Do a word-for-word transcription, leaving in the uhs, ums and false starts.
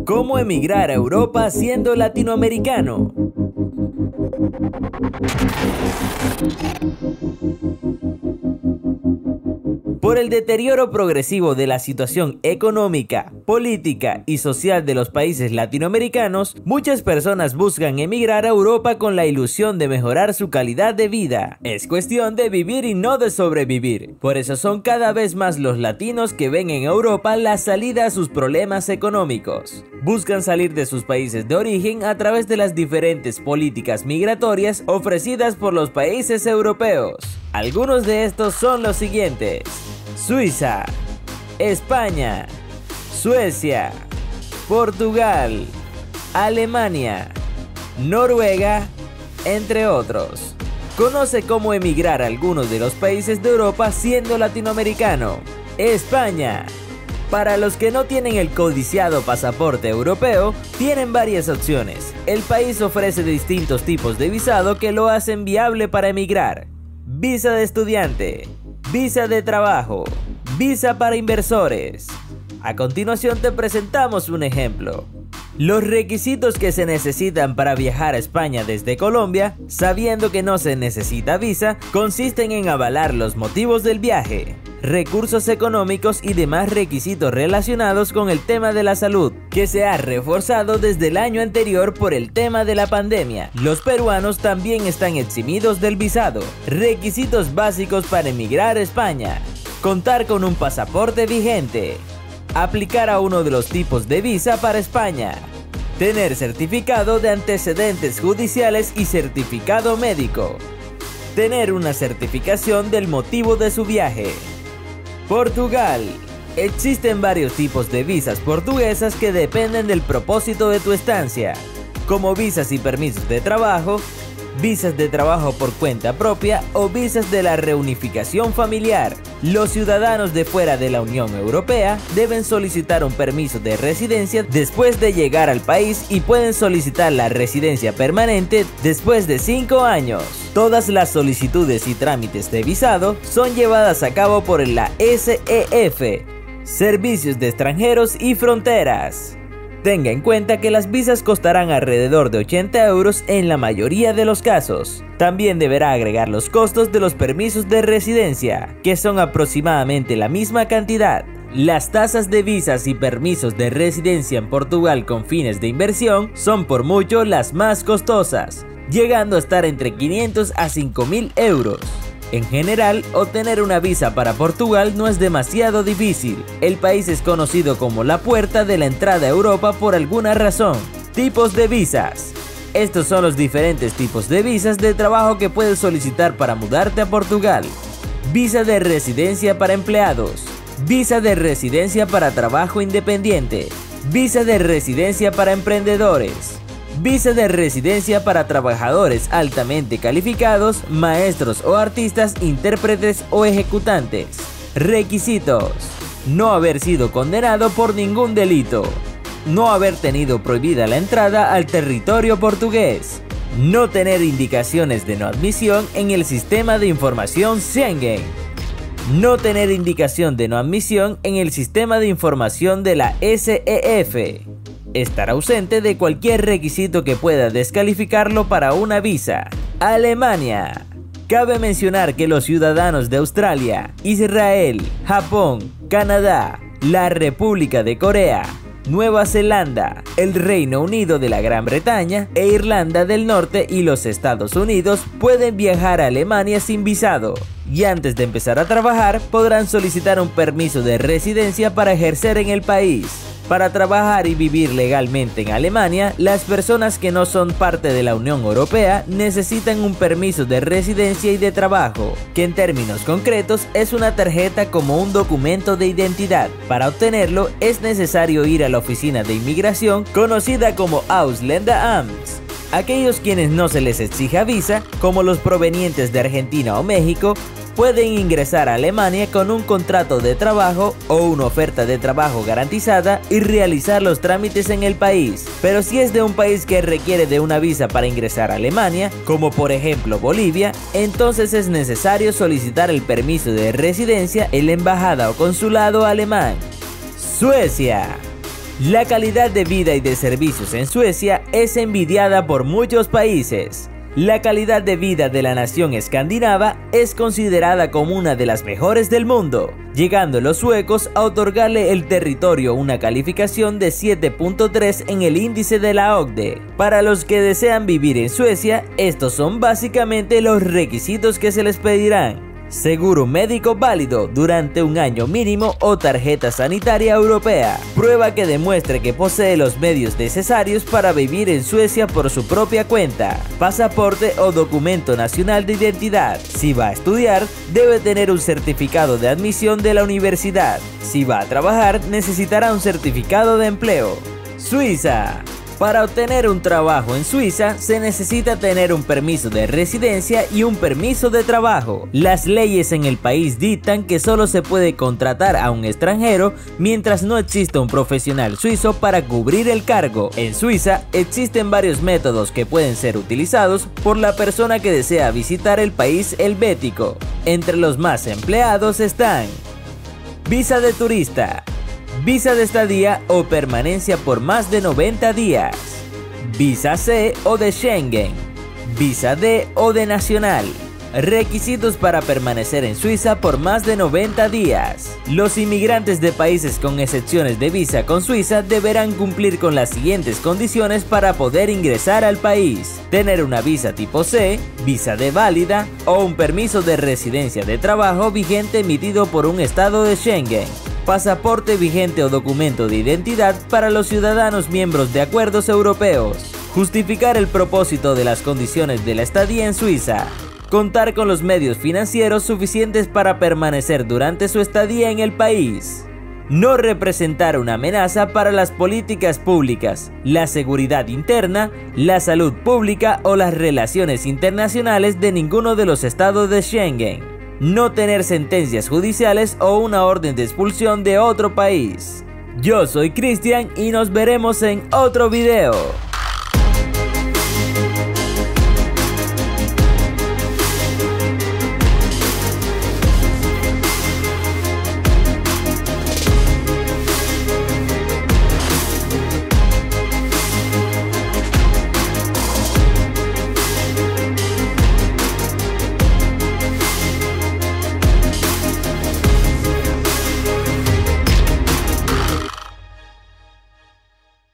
¿Cómo emigrar a Europa siendo latinoamericano? Por el deterioro progresivo de la situación económica, política y social de los países latinoamericanos, muchas personas buscan emigrar a Europa con la ilusión de mejorar su calidad de vida. Es cuestión de vivir y no de sobrevivir. Por eso son cada vez más los latinos que ven en Europa la salida a sus problemas económicos. Buscan salir de sus países de origen a través de las diferentes políticas migratorias ofrecidas por los países europeos. Algunos de estos son los siguientes: Suiza, España, Suecia, Portugal, Alemania, Noruega, entre otros. Conoce cómo emigrar a algunos de los países de Europa siendo latinoamericano. España. Para los que no tienen el codiciado pasaporte europeo, tienen varias opciones. El país ofrece distintos tipos de visado que lo hacen viable para emigrar: visa de estudiante, visa de trabajo, visa para inversores. A continuación te presentamos un ejemplo. Los requisitos que se necesitan para viajar a España desde Colombia, sabiendo que no se necesita visa, consisten en avalar los motivos del viaje, recursos económicos y demás requisitos relacionados con el tema de la salud, que se ha reforzado desde el año anterior por el tema de la pandemia. Los peruanos también están eximidos del visado. Requisitos básicos para emigrar a España: contar con un pasaporte vigente, aplicar a uno de los tipos de visa para España, tener certificado de antecedentes judiciales y certificado médico, tener una certificación del motivo de su viaje. Portugal. Existen varios tipos de visas portuguesas que dependen del propósito de tu estancia, como visas y permisos de trabajo, visas de trabajo por cuenta propia o visas de la reunificación familiar. Los ciudadanos de fuera de la Unión Europea deben solicitar un permiso de residencia después de llegar al país y pueden solicitar la residencia permanente después de cinco años. Todas las solicitudes y trámites de visado son llevadas a cabo por la S E F, Servicios de Extranjeros y Fronteras. Tenga en cuenta que las visas costarán alrededor de ochenta euros en la mayoría de los casos. También deberá agregar los costos de los permisos de residencia, que son aproximadamente la misma cantidad. Las tasas de visas y permisos de residencia en Portugal con fines de inversión son por mucho las más costosas, llegando a estar entre quinientos a cinco mil euros. En general, obtener una visa para Portugal no es demasiado difícil. El país es conocido como la puerta de la entrada a Europa por alguna razón. Tipos de visas. Estos son los diferentes tipos de visas de trabajo que puedes solicitar para mudarte a Portugal. Visa de residencia para empleados. Visa de residencia para trabajo independiente. Visa de residencia para emprendedores. Visa de residencia para trabajadores altamente calificados, maestros o artistas, intérpretes o ejecutantes. Requisitos: no haber sido condenado por ningún delito, no haber tenido prohibida la entrada al territorio portugués, no tener indicaciones de no admisión en el sistema de información Schengen, no tener indicación de no admisión en el sistema de información de la S E F, estar ausente de cualquier requisito que pueda descalificarlo para una visa. Alemania. Cabe mencionar que los ciudadanos de Australia, Israel, Japón, Canadá, la República de Corea, Nueva Zelanda, el Reino Unido de la Gran Bretaña e Irlanda del Norte y los Estados Unidos pueden viajar a Alemania sin visado, y antes de empezar a trabajar podrán solicitar un permiso de residencia para ejercer en el país. Para trabajar y vivir legalmente en Alemania, las personas que no son parte de la Unión Europea necesitan un permiso de residencia y de trabajo, que en términos concretos es una tarjeta como un documento de identidad. Para obtenerlo es necesario ir a la oficina de inmigración conocida como Ausländeramt. Aquellos quienes no se les exija visa, como los provenientes de Argentina o México, pueden ingresar a Alemania con un contrato de trabajo o una oferta de trabajo garantizada y realizar los trámites en el país. Pero si es de un país que requiere de una visa para ingresar a Alemania, como por ejemplo Bolivia, entonces es necesario solicitar el permiso de residencia en la embajada o consulado alemán. Suecia. La calidad de vida y de servicios en Suecia es envidiada por muchos países. La calidad de vida de la nación escandinava es considerada como una de las mejores del mundo, llegando los suecos a otorgarle el territorio una calificación de siete punto tres en el índice de la O C D E. Para los que desean vivir en Suecia, estos son básicamente los requisitos que se les pedirán: seguro médico válido durante un año mínimo o tarjeta sanitaria europea, prueba que demuestre que posee los medios necesarios para vivir en Suecia por su propia cuenta, pasaporte o documento nacional de identidad. Si va a estudiar, debe tener un certificado de admisión de la universidad. Si va a trabajar, necesitará un certificado de empleo. Suiza. Para obtener un trabajo en Suiza se necesita tener un permiso de residencia y un permiso de trabajo. Las leyes en el país dictan que solo se puede contratar a un extranjero mientras no exista un profesional suizo para cubrir el cargo. En Suiza existen varios métodos que pueden ser utilizados por la persona que desea visitar el país helvético. Entre los más empleados están: visa de turista, visa de estadía o permanencia por más de noventa días, visa C o de Schengen, visa D o de nacional. Requisitos para permanecer en Suiza por más de noventa días. Los inmigrantes de países con excepciones de visa con Suiza deberán cumplir con las siguientes condiciones para poder ingresar al país: tener una visa tipo C, visa D válida o un permiso de residencia de trabajo vigente emitido por un estado de Schengen, pasaporte vigente o documento de identidad para los ciudadanos miembros de acuerdos europeos, justificar el propósito de las condiciones de la estadía en Suiza, contar con los medios financieros suficientes para permanecer durante su estadía en el país, no representar una amenaza para las políticas públicas, la seguridad interna, la salud pública o las relaciones internacionales de ninguno de los estados de Schengen, no tener sentencias judiciales o una orden de expulsión de otro país. Yo soy Cristian y nos veremos en otro video.